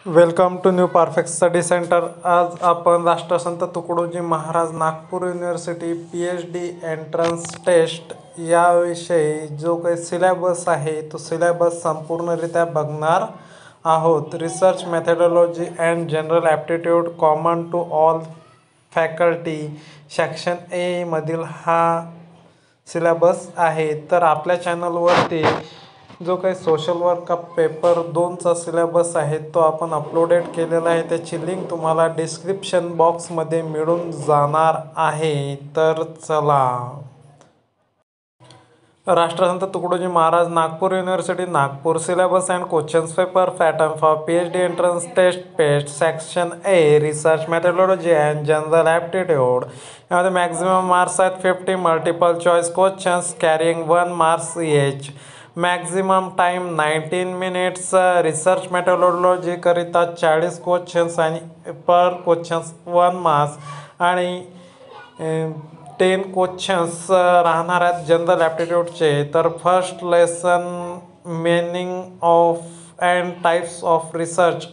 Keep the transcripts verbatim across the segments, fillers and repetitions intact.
Welcome to new perfect study centre. आज आपण Rashtrasant Tukdoji Maharaj Nagpur university P H D entrance test याविषयी जो काही सिलेबस आहे तो सिलेबस संपूर्णरित्या बघणार आहोत। Research methodology and general aptitude common to all faculty section A मधील हा सिलेबस आहे। तर आपल्या चॅनलवरती जो काही सोशल वर्क पेपर दोनचा सिलेबस आहे तो आपण अपलोडेड केलेला आहे, त्याची लिंक तुम्हाला डिस्क्रिप्शन बॉक्समध्ये मिळून जाणार आहे। तर चला, Rashtrasant Tukdoji Maharaj Nagpur university Nagpur syllabus and questions paper pattern for P H D entrance test PET section A research methodology and general aptitude यामध्ये मॅक्झिमम मार्क्स आहेत fifty, multiple choice questions carrying one marks each, maximum time nineteen minutes, research methodology करिता चाळीस questions आणि per questions one marks आणि ten questions राहणार आहेत general ॲप्टिट्यूडचे। तर first lesson meaning of and types of research,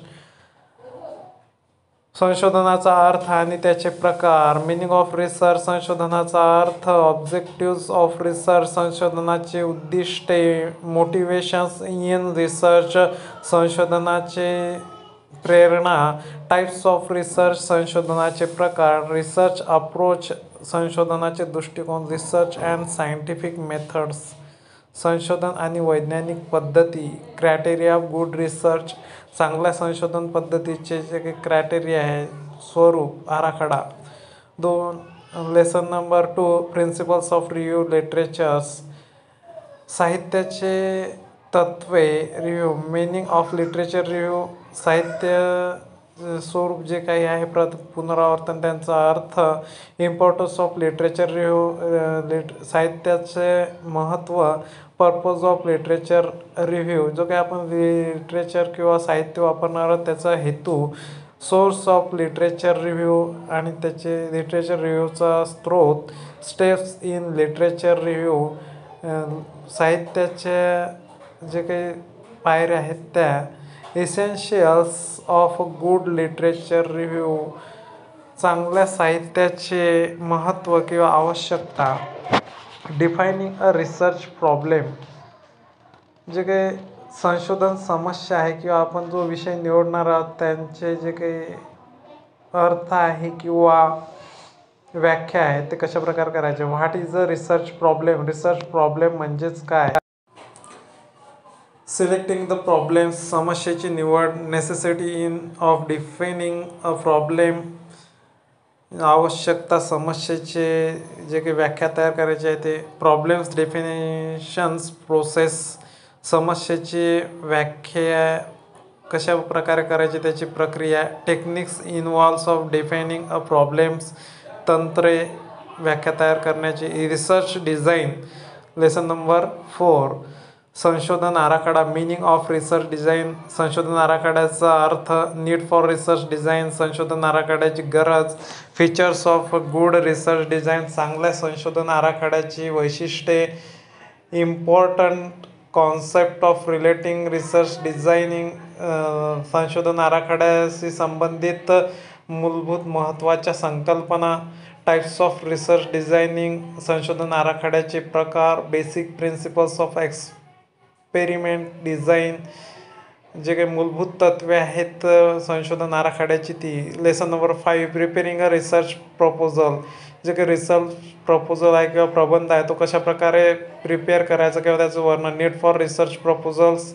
संशोधनाचा अर्थ आणि त्याचे प्रकार, मिनिंग ऑफ रिसर्च संशोधनाचा अर्थ, ऑब्जेक्टिव्स ऑफ रिसर्च संशोधनाचे उद्दिष्टे, मोटिवेशन्स इन रिसर्च संशोधनाचे प्रेरणा, टाईप्स ऑफ रिसर्च संशोधनाचे प्रकार, रिसर्च अप्रोच संशोधनाचे दृष्टिकोन, रिसर्च अँड सायंटिफिक मेथड्स संशोधन आणि वैज्ञानिक पद्धती, क्रायटेरिया ऑफ गुड रिसर्च चांगल्या संशोधन पद्धतीचे जे काही क्रायटेरिया आहे, स्वरूप आराखडा। दोन lesson number two principles of review literatures, साहित्याचे तत्वे review, meaning of literature review साहित्य स्वरूप जे काही आहे प्रत पुनरावर्तन त्यांचा अर्थ, इम्पॉर्टन्स ऑफ लिटरेचर रिव्ह्यू लिट साहित्याचे महत्त्व, पर्पज ऑफ लिटरेचर रिव्ह्यू जो काही आपण लिटरेचर किंवा साहित्य वापरणार आहोत त्याचा हेतू, सोर्स ऑफ लिटरेचर रिव्ह्यू आणि त्याचे लिटरेचर रिव्ह्यूचा स्रोत, स्टेप्स इन लिटरेचर रिव्ह्यू साहित्याच्या जे काही पायऱ्या आहेत त्या, essentials of good literature review चांगल्या साहित्याचे महत्त्व किंवा आवश्यकता, डिफायनिंग अ रिसर्च प्रॉब्लेम जे काही संशोधन समस्या आहे किंवा आपण जो विषय निवडणार आहोत त्यांचे जे काही अर्थ आहे किंवा व्याख्या आहे ते कशा प्रकारे करायचे, what is a research problem, research problem म्हणजेच काय, सिलेक्टिंग द प्रॉब्लेम्स समस्येची निवड, necessity in of defining a problem आवश्यकता समस्येचे जे काही व्याख्या तयार करायची आहे ते, प्रॉब्लेम्स डेफिनेशन्स प्रोसेस समस्येची व्याख्या कशा प्रकारे करायची त्याची प्रक्रिया, techniques involves of defining a problems तंत्रे व्याख्या तयार करण्याची, research design lesson number four संशोधन आराखडा, मिनिंग ऑफ रिसर्च डिझाईन संशोधन आराखड्याचा अर्थ, नीड फॉर रिसर्च डिझाईन संशोधन आराखड्याची गरज, features of good research design चांगल्या संशोधन आराखड्याची वैशिष्ट्ये, important concept of relating research designing संशोधन आराखड्याशी संबंधित मूलभूत महत्त्वाच्या संकल्पना, टाईप्स ऑफ रिसर्च डिझायनिंग संशोधन आराखड्याचे प्रकार, basic principles of experiment design जे काही मूलभूत तत्वे आहेत संशोधन आराखड्याची ती, lesson number five preparing a research proposal जे काही रिसर्च प्रपोजल आहे किंवा प्रबंध आहे तो कशा प्रकारे प्रिपेअर करायचा किंवा त्याचं वर्णन, नीड फॉर रिसर्च प्रपोजल्स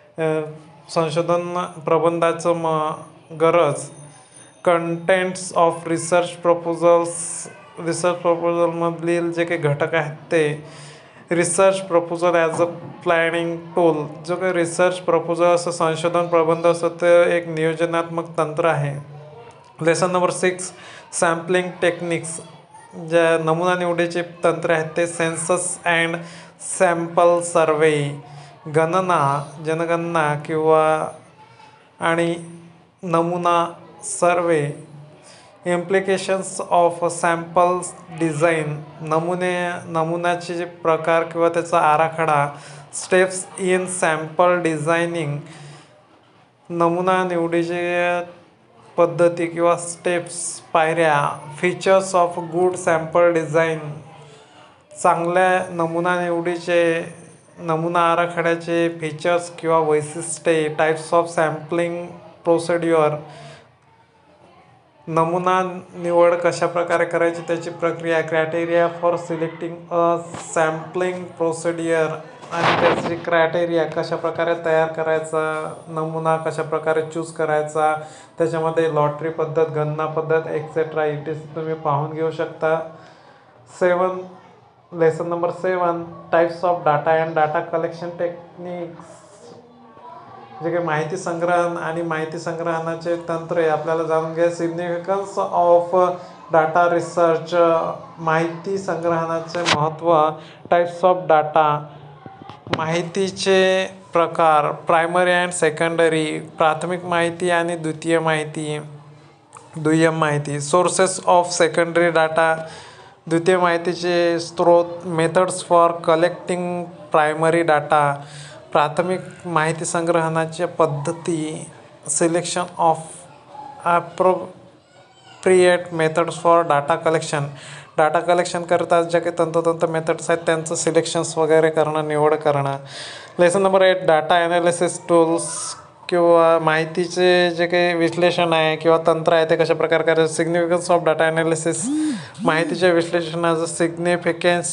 संशोधन प्रबंधाचं म गरज, contents of research proposals research प्रपोजलमधील जे काही घटक आहेत ते, research proposal as a planning tool जो काही रिसर्च प्रपोजल असं संशोधन प्रबंध असतं ते एक नियोजनात्मक तंत्र आहे। Lesson number six sampling techniques ज्या नमुना निवडीचे तंत्र आहेत ते, सेन्सस अँड सॅम्पल सर्वे गणना जनगणना किंवा आणि नमुना survey, implications of sample design नमुने नमुन्याचे जे प्रकार किंवा त्याचा आराखडा, स्टेप्स इन सॅम्पल डिझायनिंग नमुना निवडीचे पद्धती किंवा स्टेप्स, पायऱ्या, features of good sample design, चांगल्या नमुना निवडीचे नमुना आराखड्याचे फीचर्स किंवा वैशिष्ट्ये, टाईप्स ऑफ सॅम्पलिंग प्रोसिड्युअर, नमुना निवड कशा प्रकारे करायची त्याची प्रक्रिया, criteria for selecting a sampling procedure आणि त्याची क्रायटेरिया कशा प्रकारे तयार करायचा, नमुना कशा प्रकारे चूज करायचा, त्याच्यामध्ये लॉटरी पद्धत, गणना पद्धत एक्सेट्रा इटीस तुम्ही पाहून घेऊ शकता. Seven lesson number seven types of data and data collection techniques, जे काही माहिती संग्रहण आणि माहिती संग्रहणाचे तंत्रे आपल्याला जाणून घ्या. सिग्निफिकन्स ऑफ डाटा रिसर्च, माहिती संग्रहणाचे महत्त्व. टाईप्स ऑफ डाटा, माहितीचे प्रकार, प्रायमरी अँड सेकंडरी, प्राथमिक माहिती आणि द्वितीय माहिती दुय्यम माहिती. सोर्सेस ऑफ सेकंडरी डाटा, द्वितीय माहितीचे स्रोत. Methods for collecting primary data, प्राथमिक माहिती संग्रहणाच्या पद्धती. Selection of appropriate methods for data collection, data collection करता ज्या काही तंतोतंत मेथड्स आहेत त्यांचं सिलेक्शन्स वगैरे करणं, निवड करणं. Lesson number eight data analysis tools, किंवा माहितीचे जे काही विश्लेषण आहे किंवा तंत्र आहे ते कशा प्रकारे करायचं. सिग्निफिकन्स ऑफ डाटा ॲनालिसिस, माहितीच्या विश्लेषणाचं सिग्निफिकन्स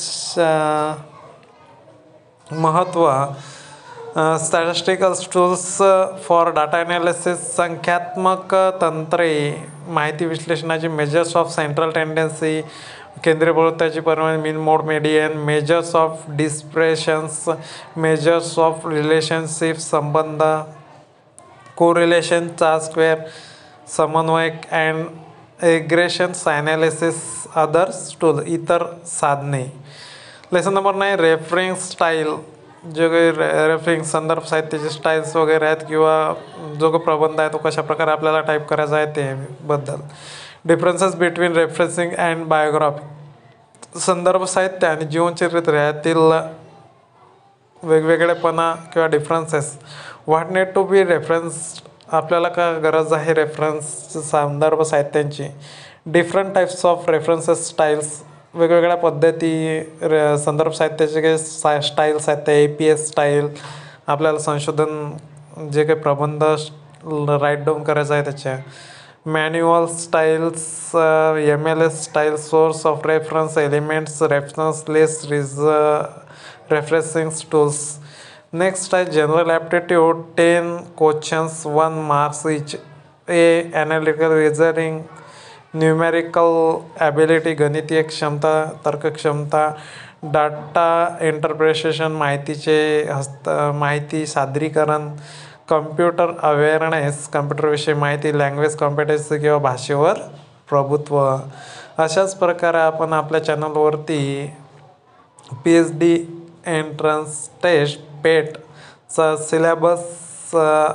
महत्त्व. Statistical tools for data analysis, संख्यात्मक तंत्रे माहिती विश्लेषणाची. मेजर्स ऑफ सेंट्रल टेंडन्सी, केंद्रीय प्रवृत्तीची परिमाण, mean mode median. Measures of dispersions, measures of relationship संबंध, कोरिलेशन, चार स्क्वेअर, समन्वयक and regressions analysis. Others tool, इतर साधने. Lesson number nine referring style, जे काही रेफरिंग संदर्भ साहित्याचे स्टाईल्स वगैरे आहेत किंवा जो काही प्रबंध आहे तो कशा प्रकारे आपल्याला टाईप करायचा आहे ते बद्दल. Differences between referencing and biography, संदर्भ साहित्य आणि जीवनचरित्र यातील वेगवेगळेपणा किंवा differences. What need to be reference, आपल्याला का गरज आहे रेफरन्स संदर्भ साहित्यांची. Different types of references styles, वेगवेगळ्या पद्धती रे संदर्भ साहित्याचे काही सा स्टाईल्स आहेत. ए पी एस स्टाईल, आपल्याला संशोधन जे काही प्रबंध राईट डाऊन करायचं आहे त्याच्या. Manual styles, M L S style, source of reference elements, reference list, रिज रेफरेन्सिंग टूल्स. नेक्स्ट आहे general aptitude, ten questions, one marks each. A analytical reasoning, numerical ability, गणितीय क्षमता, तर्कक्षमता. डाटा इंटरप्रिटेशन, माहितीचे हस्त माहिती सादरीकरण. कम्प्युटर अवेअरनेस, कम्प्युटरविषयी माहिती. Language competency किंवा भाषेवर प्रभुत्व. अशाच प्रकारे आपण आपल्या चॅनलवरती P H D entrance test पेटचा सिलेबस,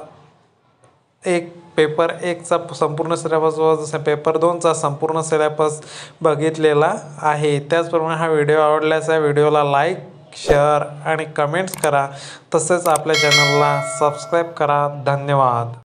एक पेपर एकचा संपूर्ण सिलेबस व जसं पेपर दोनचा संपूर्ण सिलेबस बघितलेला आहे. त्याचप्रमाणे हा व्हिडिओ आवडल्यास या व्हिडिओला लाईक, शेअर आणि कमेंट्स करा. तसेच आपल्या चॅनलला सबस्क्राईब करा. धन्यवाद.